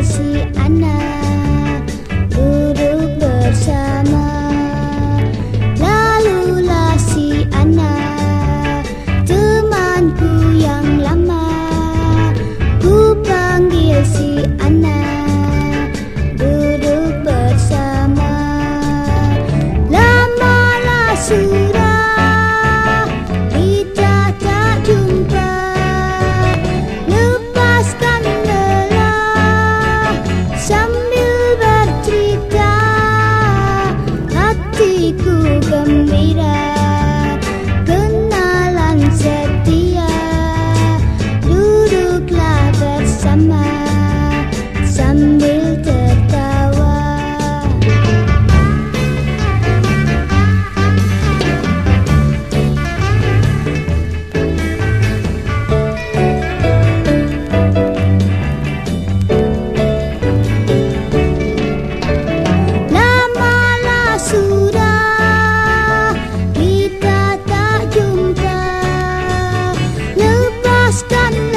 si anak duduk bersama. Lalulah si anak, temanku yang lama. Ku panggil si anak duduk bersama. Lamalah sudah kita tak jumpa. Lepaskan lelah sambil bercerita. Hatiku gembira, kenalan setia. Duduklah bersama sambil tertawa. Lamalah sudah kita tak jumpa. Lepaskan